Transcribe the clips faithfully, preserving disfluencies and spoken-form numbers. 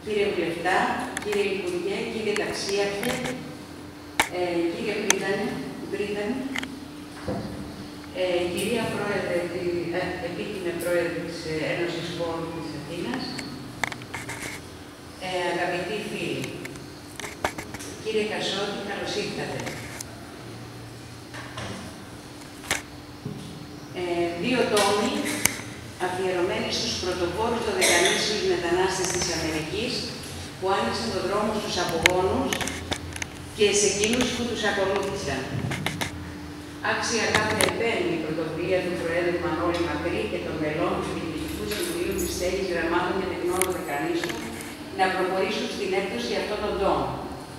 κύριε Βουλευτά, κύριε Υπουργέ, κύριε Ταξίαρχε, ε, κύριε Πρίτανη, ε, κυρία Πρόεδρε, ε, επίτιμη Πρόεδρε της Ένωσης Χώρου της Αθήνας, ε, αγαπητοί φίλοι, κύριε Κασότη, καλώς ήρθατε. Ε, δύο τόμοι αφιερωμένοι στους πρωτοπόρους των δεκανήσιους μετανάστες της Αμερικής που άνοιξαν τον δρόμο στους απογόνους και σε εκείνους που τους ακολούθησαν. Άξια κάθε επένου η πρωτοβουλία του Προέδρου Μανώλη Μακρύ και των μελών του Διοικητικού Συμβουλίου της Στέγης Γραμμάτων και Τεχνών των Δεκανήσιων να προχωρήσουν στην έκδοση αυτών των τόμων.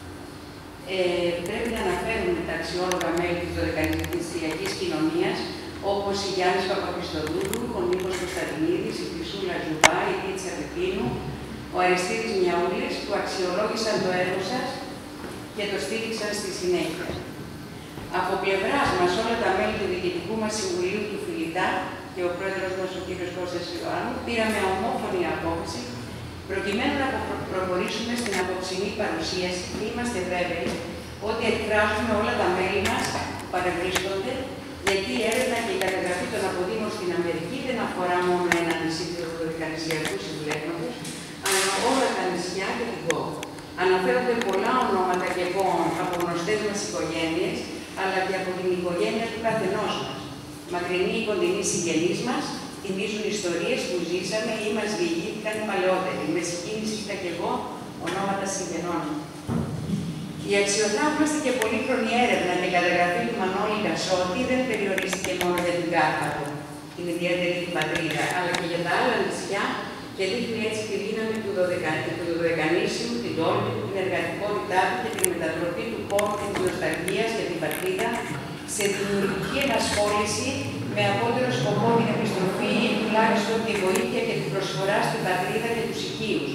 Ε, πρέπει να αναφέρουμε τα αξιόλογα μέλη της δωδεκανησιακής κοινωνίας, όπως η Γιάννης Παπαχριστοδούλου, ο Νίκος Κωνσταντινίδης, η Χρυσούλα Ζουβά, η Τίτσα Πεπίνου, ο Αριστίδης Μιαούλης, που αξιολόγησαν το έργο σας και το στήριξαν στη συνέχεια. Από πλευράς μας, όλα τα μέλη του Διοικητικού μας Συμβουλίου του Φιλιτά και ο πρόεδρος μας, ο κ. Κώστας Ιωάννου, πήραμε ομόφωνη απόφαση προκειμένου να προχωρήσουμε στην απόψινή παρουσίαση και είμαστε βέβαιοι ότι εκφράζουμε όλα τα μέλη μας που παρευρίσκονται, γιατί η έρευνα και η καταγραφή των αποδήμων στην Αμερική δεν αφορά μόνο ένα νησί του δωδεκανησιακού συμπλέγματος, αλλά όλα τα νησιά και την κόμμα. Αναφέρονται πολλά ονόματα και πόν από γνωστές μας οικογένειες, αλλά και από την οικογένεια του καθενός μας. Μακρινοί ή κοντινοί συγγενείς μας θυμίζουν ιστορίες που ζήσαμε ή μας διηγήθηκαν οι παλαιότεροι. Με συγκίνηση είχα και εγώ ονόματα συγγενών. Η αξιοθαύμαστη και πολύχρονη έρευνα και καταγραφή του Μανώλη Κασότη δεν περιορίστηκε μόνο για την Κάρπαθο, την ιδιαίτερη την πατρίδα, αλλά και για τα άλλα νησιά και δείχνει έτσι τη δύναμη του δωδεκανήσιου, την τόλμη του, την εργατικότητά του και την μετατροπή του πόνου και της νοσταλγίας για την πατρίδα σε δημιουργική ενασχόληση με απότερο σκοπό την επιστροφή ή τουλάχιστον τη βοήθεια και την προσφορά στην πατρίδα και τους οικείους.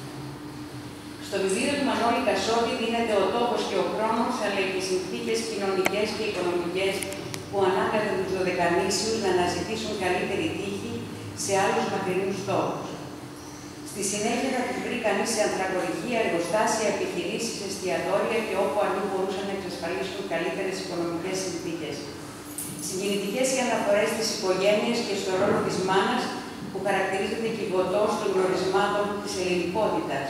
Στο βιβλίο του Μανώλη Κασότη δίνεται ο τόπος και ο χρόνος, αλλά και οι συνθήκες κοινωνικές και οικονομικές που ανάγκασαν τους δωδεκανήσιους να αναζητήσουν καλύτερη τύχη σε άλλους μακρινούς τόπους. Στη συνέχεια θα τους βρει κανείς σε ανθρακοριχεία, εργοστάσια, επιχειρήσεις, εστιατόρια και όπου αλλού μπορούσαν να εξασφαλίσουν καλύτερες οικονομικές συνθήκες. Συγκινητικές οι αναφορές στις οικογένειες και στο ρόλο της μάνας που χαρακτηρίζεται κυβωτός των γνωρισμάτων της ελληνικότητας.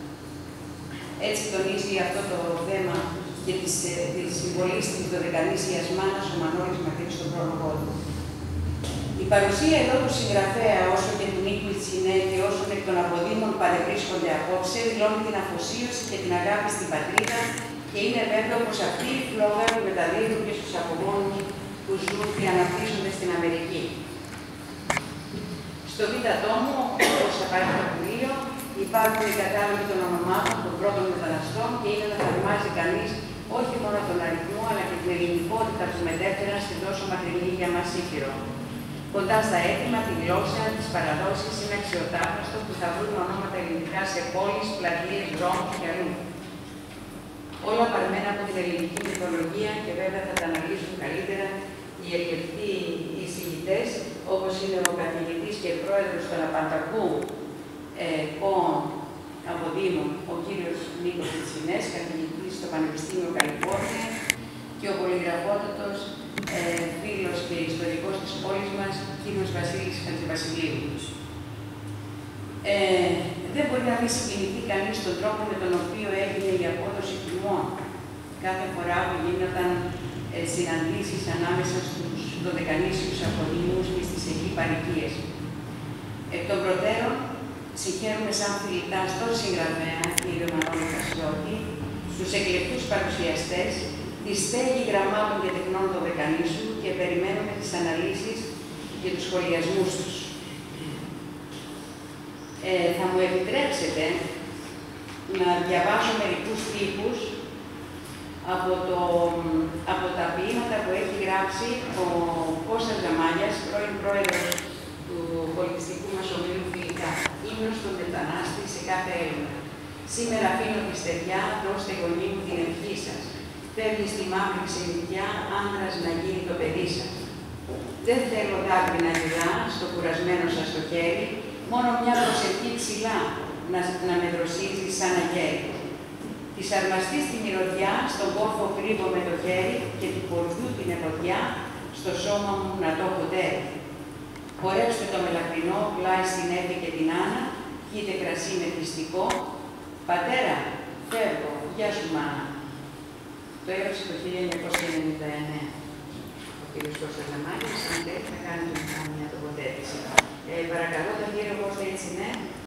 Έτσι τονίζει αυτό το θέμα και της, της συμβολής της δωδεκανήσιας μάνας ο Μανώλης Μακρύς στον πρόλογο του. Η παρουσία εδώ του συγγραφέα όσο και του Νίκου Ιτσινέ και όσων εκ των αποδήμων παρευρίσκονται απόψε δηλώνει την αφοσίωση και την αγάπη στην πατρίδα και είναι βέβαιο πως αυτή η φλόγα του μεταδίδουν και στους απογόνους που ζουν και αναπτύσσονται στην Αμερική. Στο β' τόμο, όπως απαραίτητο το βιβλίο, υπάρχουν οι κατάλογοι των ονομάτων των πρώτων μεταναστών και είναι να θαυμάζει κανείς όχι μόνο τον αριθμό, αλλά και την ελληνικότητα που μετέφεραν στην τόσο μακρινή για μας Ήπειρο. Κοντά στα έθιμα, τη γλώσσα, τις παραδόσεις είναι αξιοτάφραστο που θα βρουν ονόματα ελληνικά σε πόλεις, πλατείες, δρόμους και αλλού. Όλα παρμένα από την ελληνική μυθολογία και βέβαια θα τα αναλύσουν καλύτερα οι εκλεπτοί εισηγητές, όπως είναι ο καθηγητής και πρόεδρος του Αναπαντακού ε, Αποδήμων, ο κύριος Νίκος Ιτσινές, καθηγητής στο Πανεπιστήμιο Καλιφόρνια και ο πολυγραφότατος ε, φίλος και ιστορικός της πόλης μας, κύριος Βασίλης Χατζηβασιλείου. Ε, δεν μπορεί να μην συγκινηθεί κανείς τον τρόπο με τον οποίο έγινε η απόδοση τιμών κάθε φορά που γίνονταν ε, συναντήσεις ανάμεσα στους δωδεκανήσιους αποδήμους και στις εκεί παροικίες. Εκ των προτέρων, συγχαίρουμε σαν φιλιτά στον συγγραφέα, κύριο Μανώλη Κασότη, στους εκλεκτούς παρουσιαστές, τη στέγη γραμμάτων και τεχνών των δωδεκανήσιου και περιμένουμε τις αναλύσεις και τους σχολιασμούς τους. Ε, θα μου επιτρέψετε να διαβάσω μερικούς τύπους από, το, από τα ποίηματα που έχει γράψει ο Κώστας Γαμάλιας, πρώην πρόεδρος του πολιτιστικού μας ομίλου Φιλικά. Ύμνος στον μετανάστη σε κάθε Έλληνα. Σήμερα αφήνω τη στεριά, δώστε γονεί μου την ευχή σας. Φεύγει στη μαύρη ξενιτιά, άντρας να γίνει το παιδί σας. Δεν θέλω δάκρυ να γυλά στο κουρασμένο σας το χέρι, μόνο μια προσευχή ψηλά, να, να με δροσίζεις σαν αγέρι. Της αρμαστείς τη μυρωδιά, στον κόρφο κρύβω με το χέρι και του κορδιού την ευωδιά, στο σώμα μου να το έχω τέρι. Χορέψτε το μελαχρινό, πλάι στην Εύη και την Άννα, κοίτε κρασί με πιστικό. Πατέρα, φεύγω, γεια σου μάνα. Το έγραψε το χίλια εννιακόσια ενενήντα εννέα. Ο κ. Κώστας Λαμάκης, αν θέλει, θα κάνει μια τοποθέτηση. Ε, παρακαλώ, τον κύριο Κώστα, έτσι, ναι.